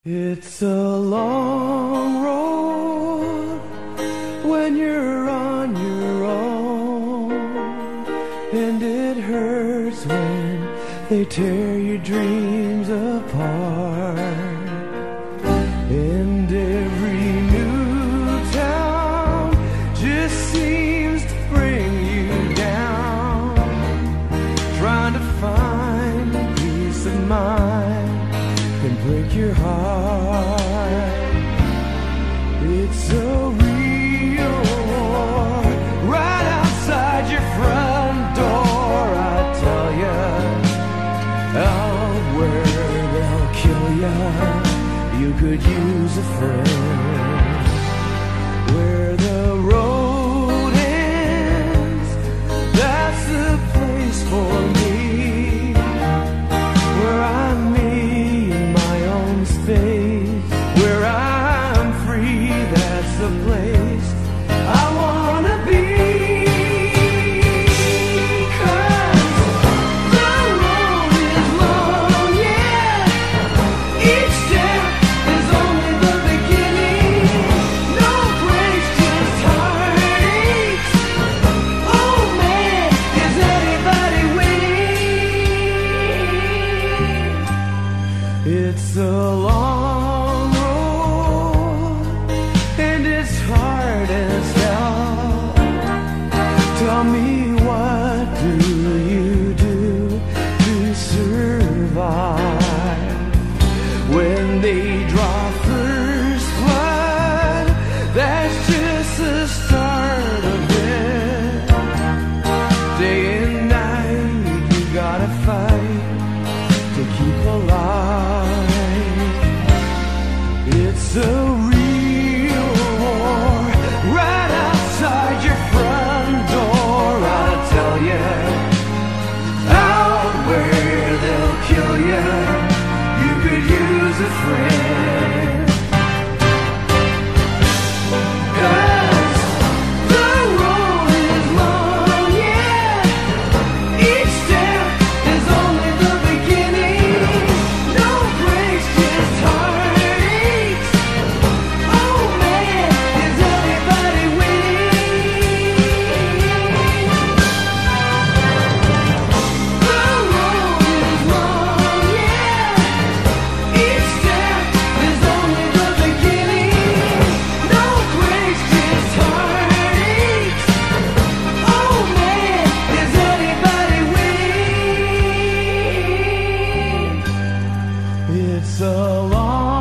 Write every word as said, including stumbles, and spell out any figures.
It's a long road when you're on your own, and it hurts when they tear your dreams apart. And every new town just seems to bring you down, trying to find peace of mind can break your heart. It's a real war right outside your front door, I tell ya. Out where they'll kill ya, you could use a friend. Where the road ends, that's the place for me, where I'm me in my own space, where I'm free, that's the place I wanna be. 'Cause the road is long, yeah. Each step is only the beginning. No breaks, just heartaches. Oh man, is anybody winning? It's a long road, and it's hard as hell. Tell me, what do you do to survive? When they draw first blood, that's just the start of it. Day and night, you gotta fight to keep alive. It's a real war right outside your front door, I tell ya. Out where they'll kill ya, you could use a friend. 'Cause the road is long, yeah. Each step is only the beginning. No breaks, just heartaches. Oh man, is anybody winning? The road is long, yeah. Each step is only the beginning. No breaks, just heartaches. Oh man, is anybody winning? It's a long